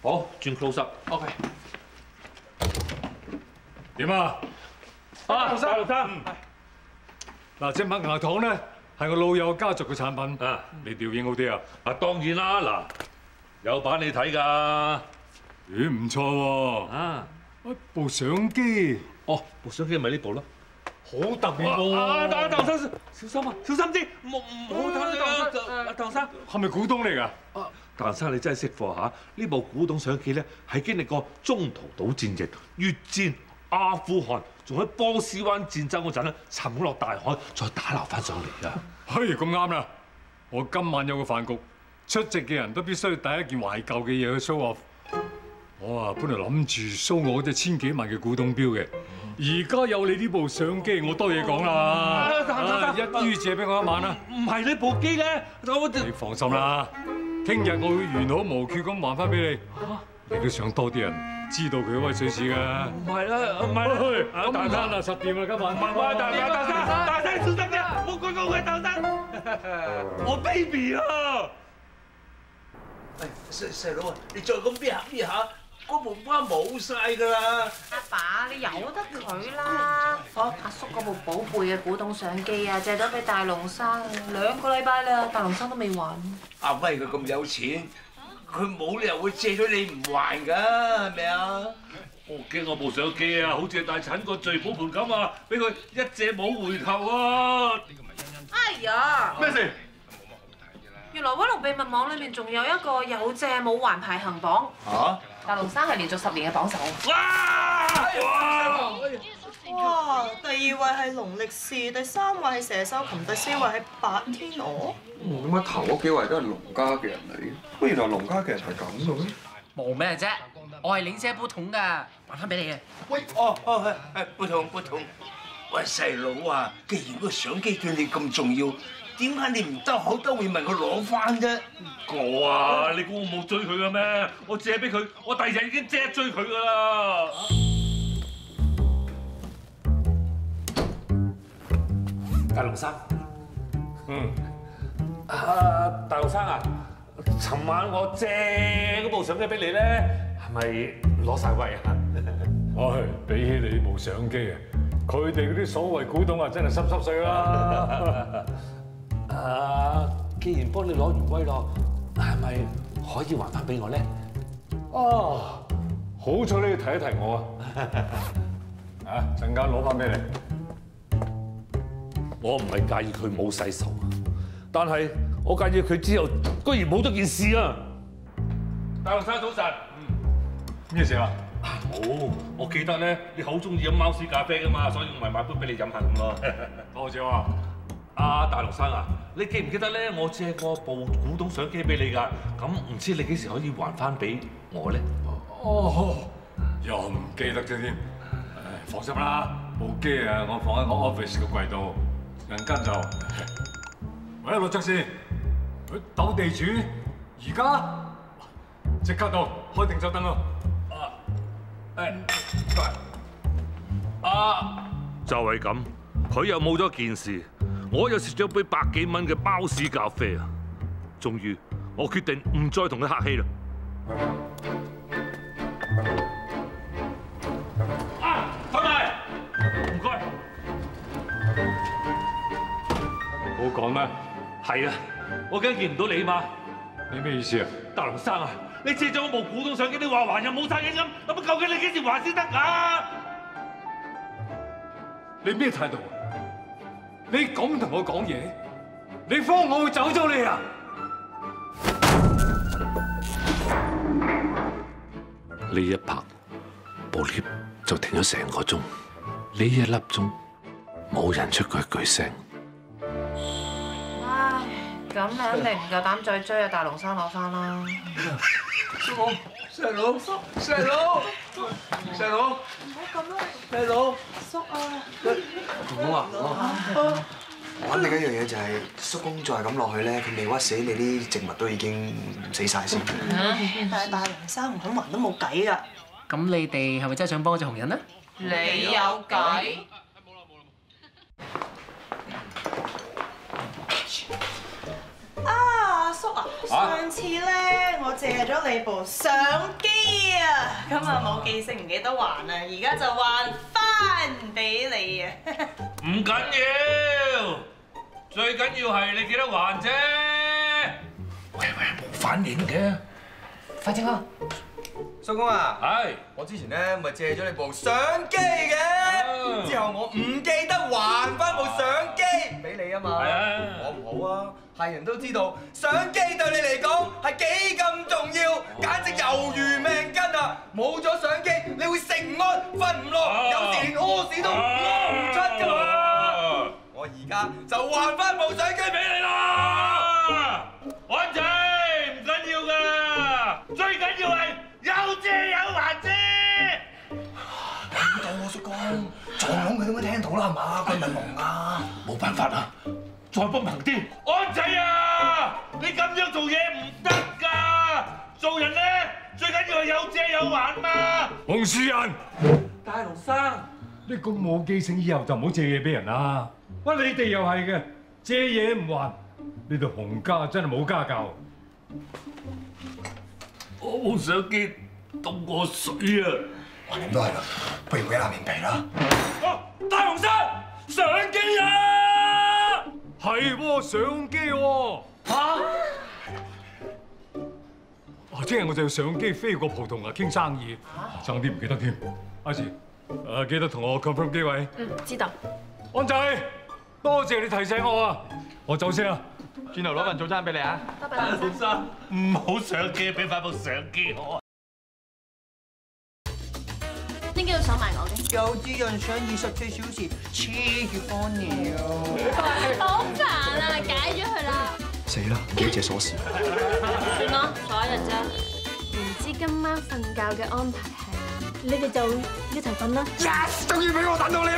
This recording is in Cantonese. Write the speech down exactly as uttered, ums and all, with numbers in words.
好，轉 close up。OK。 點啊？ 啊，大陸生。 嗱，隻麥芽糖咧係我老友家族嘅產品，啊，你調影好啲啊！ 啊，當然啦，嗱，有版你睇㗎。 咦，唔錯喎！ 啊， 一部相機。 哦，部相機咪呢部咯。 好特別喎！ 啊，大大生小心啊，小心啲，唔好唔好睇啊！大生係咪古董嚟㗎？ 啊，大生你真係識貨嚇！呢部古董相機咧係經歷過中途島戰役、越戰、阿富汗，仲喺波斯灣戰爭嗰陣咧沉落大海，再打撈翻上嚟㗎。 嘿，咁啱啦！我今晚有個飯局，出席嘅人都必須帶一件懷舊嘅嘢去 show off。我啊，本來諗住 show 我嗰隻千幾萬嘅古董錶嘅，而家有你呢部相機，我多嘢講啦。一於借俾我一晚啦。 唔係呢部機咧， 你放心啦，聽日我會完好無缺咁還翻俾你。你都想多啲人知道佢威水史㗎。 唔係啦，唔係啦， 大生啊，實掂啦，今晚。 唔係大生，大生，大生小心啲，唔好講講佢大生。我 baby 啊！ 喂，細細佬啊，你再咁搣下搣下，嗰部花冇晒㗎啦！ 阿爸，你由得佢啦。阿叔嗰部寶貝嘅古董相機啊，借咗俾大龍生兩個禮拜啦，大龍生都未還。 阿威佢咁有錢，佢冇理由會借咗你唔還㗎，係咪啊？ 我驚我部相機啊，好似大陳個聚寶盤咁啊，俾佢一借冇回頭啊！ 哎呀！ 咩事？ 原來威龍秘密網裏面仲有一個有借冇還排行榜。 嚇！ 大龍生係連續十年嘅榜首。 哇！哇！ 哇！第二位係農力士，第三位係佘秀琴，第四位係白天鵝。 點解頭嗰幾位都係農家嘅人嚟嘅？不過原來農家嘅人係咁嘅咩？ 冇咩啫，我係領些不同㗎，還翻俾你嘅。 喂，哦哦係係不同不同。喂，細佬啊，既然個相機對你咁重要，點解你唔兜口兜面問佢攞翻啫？ 我啊，你估我冇追佢嘅咩？我借俾佢，我第二日已經即刻追佢㗎啦。大龍生， 嗯， 啊，大龍生啊，尋晚我借嗰部相機俾你咧，係咪攞晒威啊？ 唉，比起你部相機啊，佢哋嗰啲所謂古董啊，真係濕濕碎啦。 啊，既然幫你攞完威咯，係咪可以還翻俾我咧？ 啊，好彩你要提一提我啊！啊，陣間攞翻俾你。 我唔係介意佢冇洗手，但係我介意佢之後居然冇咗件事啊！大龍生早晨， 咩事啊？ 冇，我記得咧，你好中意飲貓屎咖啡噶嘛，所以我咪買杯俾你飲下咁咯。 多謝啊！ 阿大龍生啊，你記唔記得咧？我借過部古董相機俾你㗎，咁唔知你幾時可以還翻俾我咧？ 哦，又唔記得咗添。誒，放心啦，部機啊，我放喺我 office 嘅櫃度，陣間就。喂，陸則士，鬥地主，而家即刻到，開定手燈咯。 啊，誒，啊，就係咁，佢又冇咗件事。我又食咗杯百幾蚊嘅貓屎咖啡啊！終於，我決定唔再同佢客氣啦。啊，快埋！唔該。 好講咩？ 係啊，我驚見唔到你嘛。 你咩意思啊？ 大龍生啊，你借咗我部古董相機，你話還又冇晒影咁，咁究竟你幾時還先得啊？ 你咩態度？你咁同我講嘢，你慌我會走咗你啊！ 呢一拍，部 lift 就停咗成個鐘。呢一粒鐘，冇人出過一句聲。 唉，咁你肯定唔夠膽再追阿大龍生攞翻啦。 細佬，細佬，細佬， 唔好咁啦， 細佬， 叔啊！ 唔好啊，唔好。我諗另一樣嘢就係叔公再咁落去咧，佢未屈死你啲植物都已經死晒先。 但係大龍生唔肯還都冇計㗎。 咁你哋係咪真係想幫隻紅人啊？ 你有計？ 啊，叔啊，叔上次咧，我借咗你部相機啊，咁啊冇記性唔記得還啊，而家就還翻俾你啊！ 唔緊要，最緊要係你記得還啫。喂喂，冇反應嘅， 快啲啊！ 叔公啊， 係我之前咧咪借咗你部相機嘅，之後我唔記得還翻部相機俾你啊嘛。 係啊， 我唔好啊，係人都知道相機對你嚟講係幾咁重要，簡直猶如命根啊！冇咗相機，你會食唔安、瞓唔落，有時連屙屎都屙唔出㗎嘛。我而家就還翻部相機俾你啦， 安仔唔緊要㗎，最緊要係有借有還啫。 聽到喎，叔公，撞聾佢點會聽到啦？係嘛？佢咪聾啊！ 冇辦法啦，再幫行啲。安仔啊，你咁樣做嘢唔得㗎，做人咧最緊要係有借有還嘛。 洪樹仁， 大龍生， 你咁冇記性，以後就唔好借嘢俾人啦。喂，你哋又係嘅，借嘢唔還，呢度洪家真係冇家教。 我部相機凍過水啊！ 橫掂都係啦，不如俾下面皮啦。 大龍生，相機啊！ 係喎，相機喎。 嚇！ 啊，聽日我就要相機飛過葡萄牙傾生意，爭啲唔記得添。阿時，誒記得同我 confirm 機位。 嗯，知道。 安仔，多謝你提醒我啊！我走先啦， 轉頭攞份早餐俾你啊！ 拜拜， 大龍生，唔好相機，俾翻部相機我。 點解要手埋我嘅？ 有啲人想二十四小時黐住安鳥。 好煩啊！解咗佢啦。 死啦！唔記得借鎖匙。 算啦，坐一日啫。 唔知今晚瞓覺嘅安排係，你哋就一齊瞓啦。 Yes， 終於俾我等到你